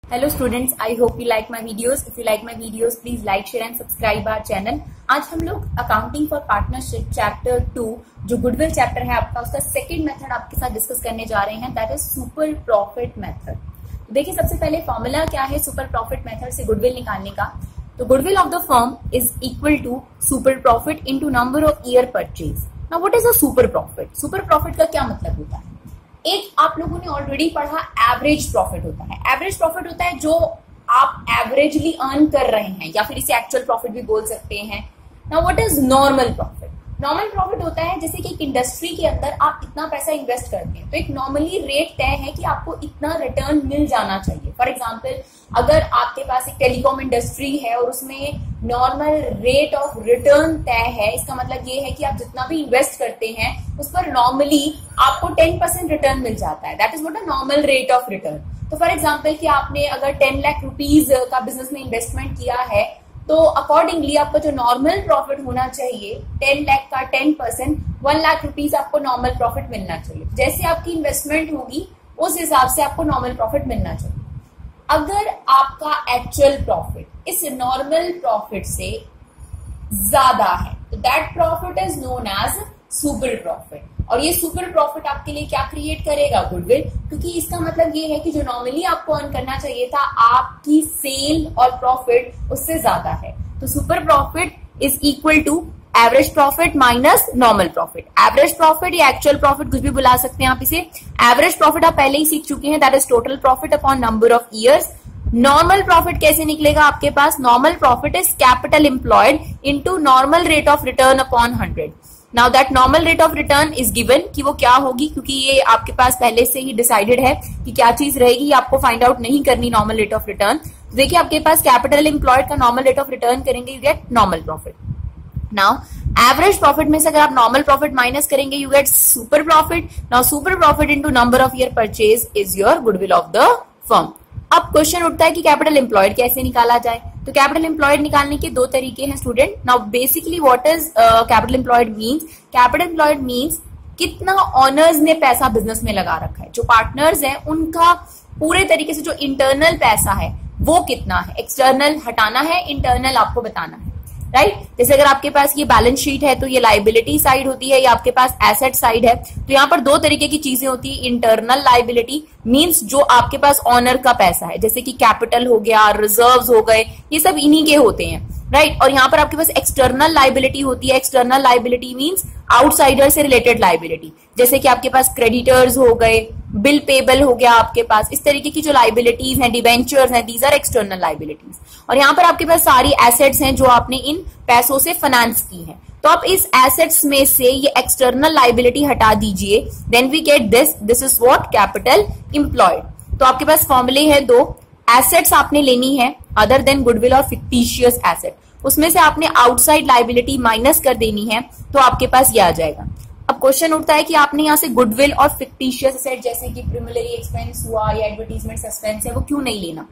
Hello students, I hope you like my videos. If you like my videos, please like, share and subscribe our channel. आज हम लोग accounting for partnership chapter 2 जो goodwill chapter है आपका, उसका second method आपके साथ discuss करने जा रहे हैं, that is super profit method. देखिए सबसे पहले फॉर्मूला क्या है सुपर प्रॉफिट मेथड से गुडविल निकालने का। तो goodwill of the firm is equal to super profit into number of year purchase. Now what is a super profit? Super profit का क्या मतलब होता है? एक आप लोगों ने ऑलरेडी पढ़ा एवरेज प्रॉफिट होता है। एवरेज प्रॉफिट होता है जो आप एवरेजली अर्न कर रहे हैं, या फिर इसे एक्चुअल प्रॉफिट भी बोल सकते हैं। Now what is normal profit? Normal profit होता है जैसे कि एक इंडस्ट्री के अंदर आप इतना पैसा इन्वेस्ट करते हैं तो एक नॉर्मली रेट तय है कि आपको इतना रिटर्न मिल जाना चाहिए। फॉर एग्जांपल, अगर आपके पास एक टेलीकॉम इंडस्ट्री है और उसमें नॉर्मल रेट ऑफ रिटर्न तय है, इसका मतलब ये है कि आप जितना भी इन्वेस्ट करते हैं उस पर नॉर्मली आपको 10% रिटर्न मिल जाता है। That is what a normal rate of return. तो फॉर एग्जाम्पल कि आपने अगर 10 लाख रुपीज का बिजनेस में इन्वेस्टमेंट किया है तो अकॉर्डिंगली आपका जो नॉर्मल प्रॉफिट होना चाहिए 10 लाख का 10% 1 लाख रुपीज आपको नॉर्मल प्रॉफिट मिलना चाहिए। जैसे आपकी इन्वेस्टमेंट होगी उस हिसाब से आपको नॉर्मल प्रॉफिट मिलना चाहिए। अगर आपका एक्चुअल प्रॉफिट इस नॉर्मल प्रॉफिट से ज्यादा है तो that profit is known as super profit. और ये सुपर प्रॉफिट आपके लिए क्या क्रिएट करेगा? गुडविल। क्योंकि इसका मतलब ये है कि जो नॉर्मली आपको अर्न करना चाहिए था आपकी सेल और प्रॉफिट उससे ज्यादा है। तो super profit is equal to average profit minus normal profit. Average profit या एक्चुअल प्रॉफिट कुछ भी बुला सकते हैं आप इसे। एवरेज प्रॉफिट आप पहले ही सीख चुके हैं, that is total profit upon number of years. Normal profit कैसे निकलेगा आपके पास? Normal profit is capital employed into normal rate of return upon 100। Now that normal rate of return is given कि वो क्या होगी, क्योंकि ये आपके पास पहले से ही डिसाइडेड है कि क्या चीज रहेगी, आपको फाइंड आउट नहीं करनी नॉर्मल रेट ऑफ रिटर्न। देखिए आपके पास कैपिटल एम्प्लॉयड का नॉर्मल रेट ऑफ रिटर्न करेंगे, you get normal profit. Now average profit में से अगर आप नॉर्मल प्रॉफिट माइनस करेंगे you get super profit. Now super profit into number of year purchase is your goodwill of the firm. अब question उठता है कि कैपिटल एम्प्लॉयड कैसे निकाला जाए। तो कैपिटल एम्प्लॉयड निकालने के दो तरीके हैं student. Now basically what is capital employed means? Capital employed means कितना ऑनर्स ने पैसा बिजनेस में लगा रखा है। जो पार्टनर्स हैं उनका पूरे तरीके से जो इंटरनल पैसा है वो कितना है, एक्सटर्नल हटाना है, इंटरनल आपको बताना है, राइट। जैसे अगर आपके पास ये बैलेंस शीट है तो ये लाइबिलिटी साइड होती है, या आपके पास एसेट साइड है। तो यहाँ पर दो तरीके की चीजें होती है। इंटरनल लाइबिलिटी मींस जो आपके पास ऑनर का पैसा है, जैसे कि कैपिटल हो गया, रिजर्व्स हो गए, ये सब इन्हीं के होते हैं, राइट। और यहाँ पर आपके पास एक्सटर्नल लाइबिलिटी होती है। एक्सटर्नल लाइबिलिटी मींस आउटसाइडर से रिलेटेड लाइबिलिटी, जैसे कि आपके पास क्रेडिटर्स हो गए, बिल पेबल हो गया आपके पास, इस तरीके की जो लाइबिलिटीज हैं, डिबेंचर्स हैं, दीज आर एक्सटर्नल लाइबिलिटीज। और यहाँ पर आपके पास सारी एसेट्स हैं जो आपने इन पैसों से फाइनेंस की हैं। तो आप इस एसेट्स में से ये एक्सटर्नल लाइबिलिटी हटा दीजिए, then we get this is what capital employed. तो आपके पास फॉर्मूले है दो। एसेट्स आपने लेनी है अदर देन गुडविल और फिक्टिशियस एसेट, उसमें से आपने आउटसाइड लाइबिलिटी माइनस कर देनी है, तो आपके पास ये आ जाएगा। अब क्वेश्चन उठता है कि आपने यहाँ से गुडविल और फिक्टिशियस एसेट जैसे कि प्रीमिलरी एक्सपेंस हुआ या एडवर्टीजमेंट सस्पेंस है वो क्यों नहीं लेना?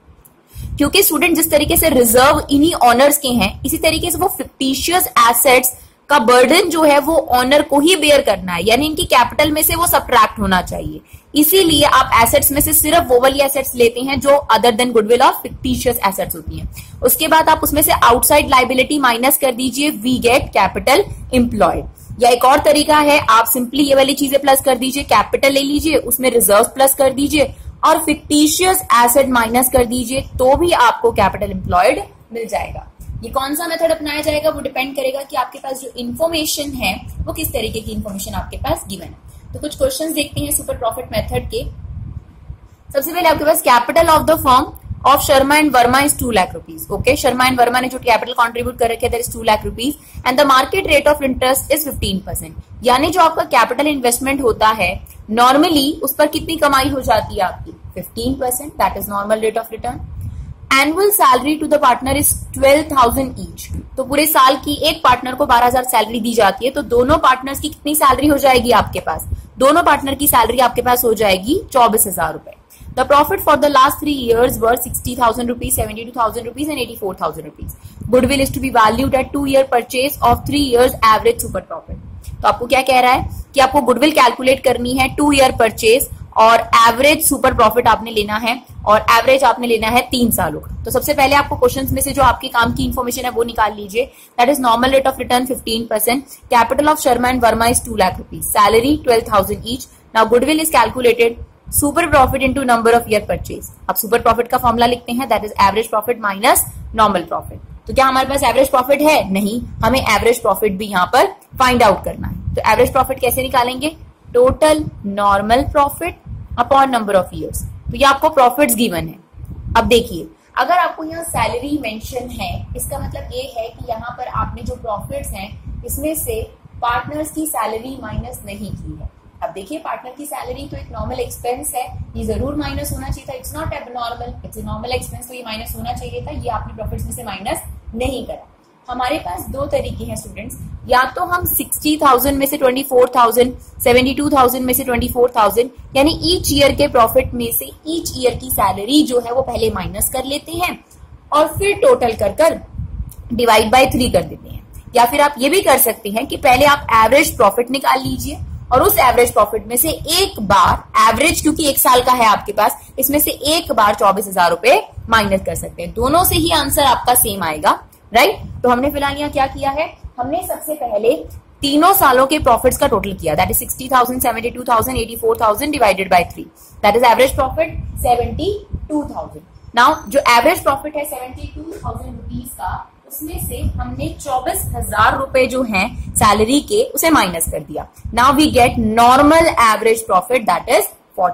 क्योंकि स्टूडेंट जिस तरीके से रिजर्व इन्हीं ऑनर्स के हैं, इसी तरीके से वो फिक्टिशियस एसेट्स का बर्डन जो है वो ऑनर को ही बेयर करना है, यानी इनकी कैपिटल में से वो सबट्रैक्ट होना चाहिए। इसीलिए आप एसेट्स में से सिर्फ वो वाली एसेट्स लेते हैं जो अदर देन गुडविल और फिक्टिशियस एसेट्स होती हैं। उसके बाद आप उसमें से आउटसाइड लाइबिलिटी माइनस कर दीजिए, वी गेट कैपिटल एम्प्लॉयड। या एक और तरीका है, आप सिंपली ये वाली चीजें प्लस कर दीजिए, कैपिटल ले लीजिए, उसमें रिजर्व प्लस कर दीजिए और फिक्टिशियस एसेट माइनस कर दीजिए, तो भी आपको कैपिटल एम्प्लॉयड मिल जाएगा। ये कौन सा मेथड अपनाया जाएगा वो डिपेंड करेगा कि आपके पास जो इन्फॉर्मेशन है वो किस तरीके की इन्फॉर्मेशन आपके पास गिवन है। तो कुछ क्वेश्चंस देखते हैं सुपर प्रॉफिट मेथड के। सबसे पहले आपके पास capital of the firm of Sharma and Verma is 2 lakh rupees. Okay, Sharma and Verma ने जो कैपिटल कॉन्ट्रीब्यूट कर रखे that is 2 lakh rupees and the market rate of interest is 15%। यानी जो आपका कैपिटल इन्वेस्टमेंट होता है नॉर्मली उस पर कितनी कमाई हो जाती है आपकी? 15%, that is normal rate of return. Annual salary to the partner is 12,000 each. तो पूरे साल की एक पार्टनर को 12,000 सैलरी दी जाती है, तो दोनों पार्टनर्स की कितनी सैलरी हो जाएगी आपके पास? दोनों पार्टनर की सैलरी आपके पास हो जाएगी 24,000 रुपए। The profit for the last 3 years were 60,000 rupees, 72,000 rupees and 84,000 rupees. Goodwill is to be valued at 2-year purchase of 3 years average super profit. तो आपको क्या कह रहा है कि आपको गुडविल कैलकुलेट करनी है 2 ईयर परचेज और एवरेज सुपर प्रॉफिट आपने लेना है और एवरेज आपने लेना है 3 सालों का। तो सबसे पहले आपको क्वेश्चंस में से जो आपके काम की इंफॉर्मेशन है वो निकाल लीजिए। That is normal rate of return 15%, capital of Sharma and Verma is 2 lakh rupees, salary 12,000 each. Now goodwill is calculated, super profit into number of year purchase. अब सुपर प्रॉफिट का फॉर्मूला लिखते हैं, that is average profit minus normal profit. तो क्या हमारे पास average profit है? नहीं, हमें एवरेज प्रॉफिट भी यहाँ पर फाइंड आउट करना है। तो एवरेज प्रॉफिट कैसे निकालेंगे? Total normal profit upon number of years. तो ये आपको प्रॉफिट्स गिवन है। अब देखिए, अगर आपको यहाँ सैलरी मेंशन है, इसका मतलब ये है कि यहाँ पर आपने जो प्रॉफिट्स हैं इसमें से पार्टनर्स की सैलरी माइनस नहीं की है। अब देखिए, पार्टनर की सैलरी तो एक नॉर्मल एक्सपेंस है, ये जरूर माइनस होना चाहिए था। It's not abnormal, it's a normal expense, तो ये माइनस होना चाहिए था। ये आपने प्रॉफिट्स में से माइनस नहीं करा। हमारे पास दो तरीके हैं स्टूडेंट्स, या तो हम 60,000 में से 24,000, 72,000 में से 24,000, यानी ईच ईयर के प्रॉफिट में से ईच ईयर की सैलरी जो है वो पहले माइनस कर लेते हैं और फिर टोटल कर डिवाइड बाय 3 कर देते हैं। या फिर आप ये भी कर सकते हैं कि पहले आप एवरेज प्रॉफिट निकाल लीजिए और उस एवरेज प्रॉफिट में से एक बार एवरेज, क्योंकि 1 साल का है आपके पास, इसमें से एक बार 24,000 रुपए माइनस कर सकते हैं। दोनों से ही आंसर आपका सेम आएगा, राइट। तो हमने फिलहाल यहाँ क्या किया है, हमने सबसे पहले तीनों सालों के प्रॉफिट्स का टोटल किया। That is 60,000, 72,000, 84,000 divided by 3। That is average profit 72,000। Now जो एवरेज प्रॉफिट है 72,000 रुपीज का, उसमें से हमने 24,000 रुपए जो हैं सैलरी के उसे माइनस कर दिया। Now we get normal average profit, that is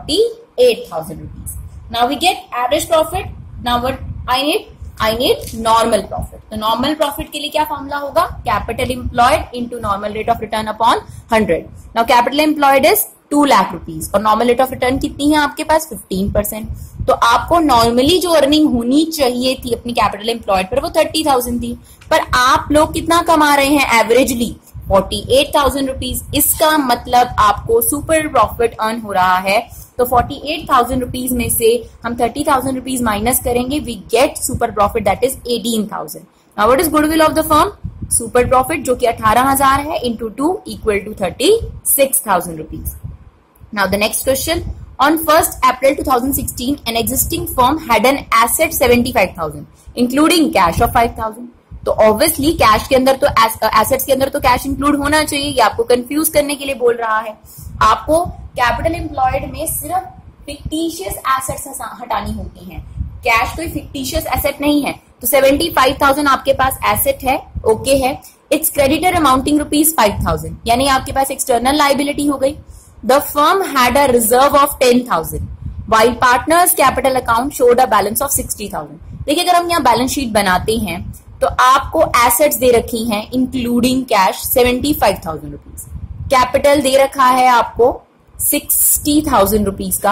48,000 rupees. Now we get average profit. Now what I need normal profit. तो नॉर्मल प्रॉफिट के लिए क्या फॉर्मूला होगा? Capital employed into normal rate of return upon 100। Now capital employed is 2 lakh rupees और normal rate of return कितनी है आपके पास? 15%। तो आपको नॉर्मली जो अर्निंग होनी चाहिए थी अपनी कैपिटल एम्प्लॉयड पर, वो 30,000 थी, पर आप लोग कितना कमा रहे हैं एवरेजली? 48,000 रुपीज। इसका मतलब आपको सुपर प्रॉफिट अर्न हो रहा है। तो 48,000 रुपीज में से हम 30,000 रुपीज माइनस करेंगे, we get super profit, that is 18,000। Now what is goodwill of the firm? Super profit जो कि 18,000 है into 2 equal to 36,000 rupees. Now the next question, on 1st April 2016 an existing firm had an asset 75,000 including cash of 5,000। तो obviously cash के अंदर तो assets के अंदर तो कैश इंक्लूड होना चाहिए, ये आपको कंफ्यूज करने के लिए बोल रहा है। आपको कैपिटल एम्प्लॉयड में सिर्फ फिक्टिशियस एसेट्स हटानी होती हैं, कैश कोई फिक्टिशियस एसेट नहीं है। तो 75,000 आपके पास एसेट है, ओके है। इट्स क्रेडिटर अमाउंटिंग ₹5,000, यानी आपके पास एक्सटर्नल लाइबिलिटी हो गई। The firm had a reserve of 10,000 while partners capital account showed a balance of 60,000। देखिए, अगर हम यहाँ बैलेंस शीट बनाते हैं तो आपको एसेट्स दे रखी हैं इंक्लूडिंग कैश 75,000 रुपीज, कैपिटल दे रखा है आपको 60,000 रुपीज का,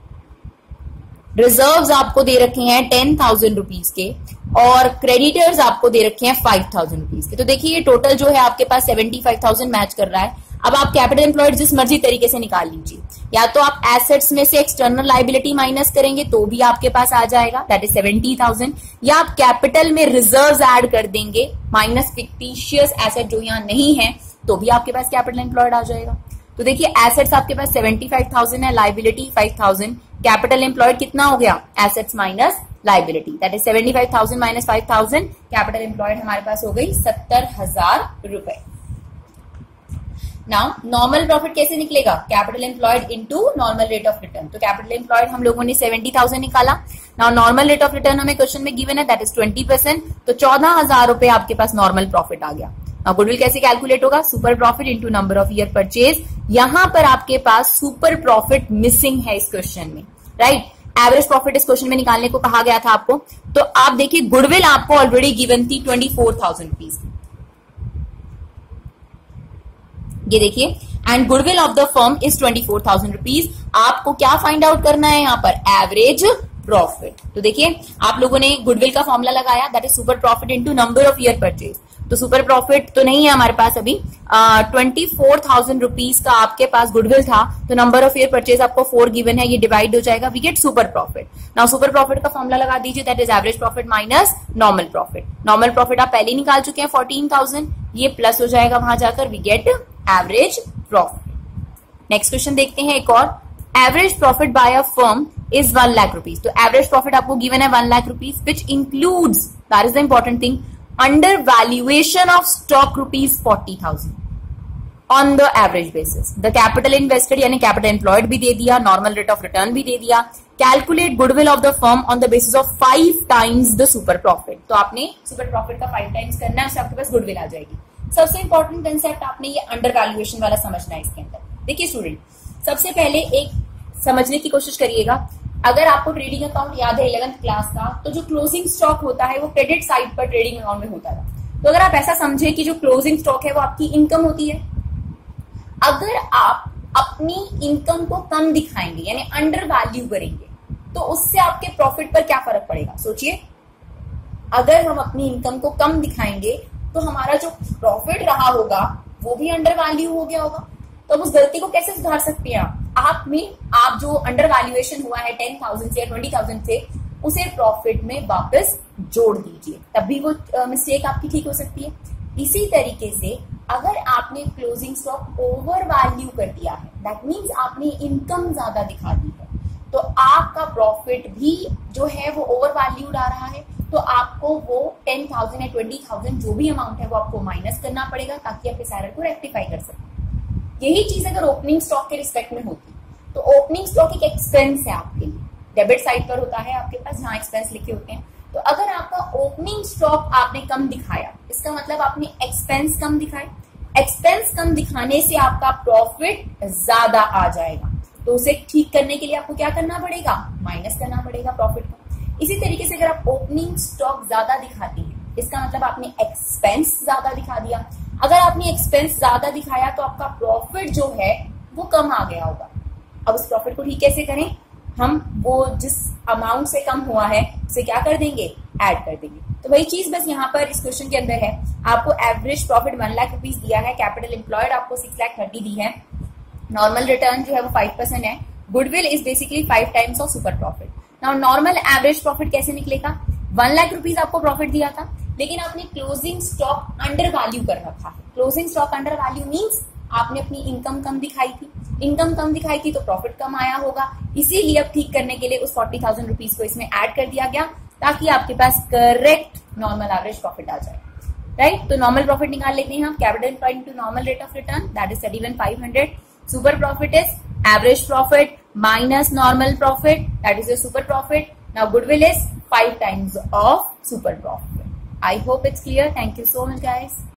रिजर्व्स आपको दे रखे हैं 10,000 रुपीज के और क्रेडिटर्स आपको दे रखे हैं 5,000 रुपीज के। तो देखिए, ये टोटल जो है आपके पास 75,000 मैच कर रहा है। अब आप कैपिटल एम्प्लॉयड जिस मर्जी तरीके से निकाल लीजिए, या तो आप एसेट्स में से एक्सटर्नल लाइबिलिटी माइनस करेंगे तो भी आपके पास आ जाएगा, दैट इज 70,000, या आप कैपिटल में रिजर्व्स ऐड कर देंगे माइनस फिक्टिशियस एसेट जो यहाँ नहीं है, तो भी आपके पास कैपिटल एम्प्लॉयड आ जाएगा। तो देखिए, एसेट्स आपके पास 75,000 है, लाइबिलिटी 5,000, कैपिटल एम्प्लॉयड कितना हो गया? Assets minus liability, that is 75,000 minus 5,000, capital employed हमारे पास हो गई 70,000 रुपए। नाउ नॉर्मल प्रॉफिट कैसे निकलेगा? Capital employed into normal rate of return. तो कैपिटल एम्प्लॉयड हम लोगों ने 70,000 निकाला। Now normal rate of return हमें क्वेश्चन में गिवन है, दैट इज 20%। तो 14,000 रुपए आपके पास नॉर्मल प्रॉफिट आ गया। नाउ गुडविल कैसे कैलकुलेट होगा? Super profit into number of year purchase. यहां पर आपके पास सुपर प्रॉफिट मिसिंग है इस क्वेश्चन में, राइट। एवरेज प्रॉफिट इस क्वेश्चन में निकालने को कहा गया था आपको। तो आप देखिए, गुडविल आपको ऑलरेडी गिवन थी 24,000 रुपीज, ये देखिए, and goodwill of the firm is 24,000 rupees. आपको क्या फाइंड आउट करना है यहाँ पर? Average profit. तो देखिए, आप लोगों ने गुडविल का फॉर्मूला लगाया, that is super profit into number of year purchase. तो सुपर प्रॉफिट तो नहीं है हमारे पास अभी, 24,000 रुपीज का आपके पास गुडविल था, तो नंबर ऑफ ईयर परचेज आपको 4 गिवन है, ये डिवाइड हो जाएगा, we get super profit. Now super profit का फॉर्मूला लगा दीजिए, that is average profit minus normal profit. Normal profit आप पहले निकाल चुके हैं 14,000, ये प्लस हो जाएगा वहां जाकर, we get average profit. Next question देखते हैं एक और। Average profit by a firm is 1 lakh rupees. तो एवरेज प्रॉफिट आपको गिवन है 1 lakh rupees, which includes, that is the important thing, under valuation of stock rupees 40,000 on the average basis. The capital invested यानी capital employed भी दे दिया, normal rate of return भी दे दिया। Calculate goodwill of the firm on the basis of 5 times the super profit. तो आपने super profit का 5 टाइम्स करना है, उससे आपके पास गुडविल आ जाएगी। सबसे इंपॉर्टेंट कंसेप्ट आपने ये अंडर वैल्यूएशन वाला समझना है इसके अंदर। देखिए स्टूडेंट, सबसे पहले एक समझने की कोशिश करिएगा, अगर आपको ट्रेडिंग अकाउंट याद है 11th क्लास का, तो जो क्लोजिंग स्टॉक होता है वो क्रेडिट साइड पर ट्रेडिंग अकाउंट में होता था। तो अगर आप ऐसा समझे कि जो क्लोजिंग स्टॉक है वो आपकी इनकम होती है, अगर आप अपनी इनकम को कम दिखाएंगे यानी अंडर वैल्यू करेंगे, तो उससे आपके प्रॉफिट पर क्या फर्क पड़ेगा? सोचिए, अगर हम अपनी इनकम को कम दिखाएंगे तो हमारा जो प्रॉफिट रहा होगा वो भी अंडर वैल्यू हो गया होगा। तो अब उस गलती को कैसे सुधार सकते हैं आप जो अंडर वैल्यूएशन हुआ है 10,000 से या 20,000 से, उसे प्रॉफिट में वापस जोड़ दीजिए, तभी वो मिस्टेक आपकी ठीक हो सकती है। इसी तरीके से अगर आपने क्लोजिंग स्टॉक ओवर वैल्यू कर दिया है, दैट मीन्स आपने इनकम ज्यादा दिखा दी है, तो आपका प्रॉफिट भी जो है वो ओवर वैल्यूड आ रहा है। तो आपको वो 10,000 या 20,000 जो भी अमाउंट है वो आपको माइनस करना पड़ेगा, ताकि आप इस एरर को रेक्टिफाई कर सकें। यही चीज अगर ओपनिंग स्टॉक के रिस्पेक्ट में होती, तो ओपनिंग स्टॉक एक एक्सपेंस है आपके लिए, डेबिट साइड पर होता है आपके पास जहां एक्सपेंस लिखे होते हैं। तो अगर आपका ओपनिंग स्टॉक आपने कम दिखाया, इसका मतलब आपने एक्सपेंस कम दिखाए। एक्सपेंस कम दिखाने से आपका प्रॉफिट ज्यादा आ जाएगा, तो उसे ठीक करने के लिए आपको क्या करना पड़ेगा? माइनस करना पड़ेगा प्रॉफिट को। इसी तरीके से अगर आप ओपनिंग स्टॉक ज्यादा दिखाती हैं, इसका मतलब आपने एक्सपेंस ज्यादा दिखा दिया। अगर आपने एक्सपेंस ज्यादा दिखाया तो आपका प्रॉफिट जो है वो कम आ गया होगा। अब उस प्रॉफिट को ठीक कैसे करें? हम वो जिस अमाउंट से कम हुआ है उसे क्या कर देंगे? ऐड कर देंगे। तो वही चीज बस यहाँ पर इस क्वेश्चन के अंदर है। आपको एवरेज प्रॉफिट 1 लाख रुपीज दिया है, कैपिटल एम्प्लॉयड आपको 6,30,000 दी है, नॉर्मल रिटर्न जो है वो 5% है, goodwill is basically 5 times of super profit. Now normal average profit कैसे निकलेगा? 1 लाख रुपीज आपको प्रॉफिट दिया था, लेकिन आपने क्लोजिंग स्टॉक अंडर वैल्यू कर रखा है। Closing stock under value means आपने अपनी इनकम कम दिखाई थी, इनकम कम दिखाई थी तो प्रॉफिट कम आया होगा। इसीलिए अब ठीक करने के लिए उस 40,000 रुपीज को इसमें ऐड कर दिया गया, ताकि आपके पास करेक्ट नॉर्मल एवरेज प्रॉफिट आ जाए। राइट, तो नॉर्मल प्रॉफिट निकाल लेते हैं हम। Capital employed into normal rate of return, that is 31,500। Super profit is average profit minus normal profit, that is your super profit. Now goodwill is 5 times of super profit. I hope it's clear. Thank you so much guys.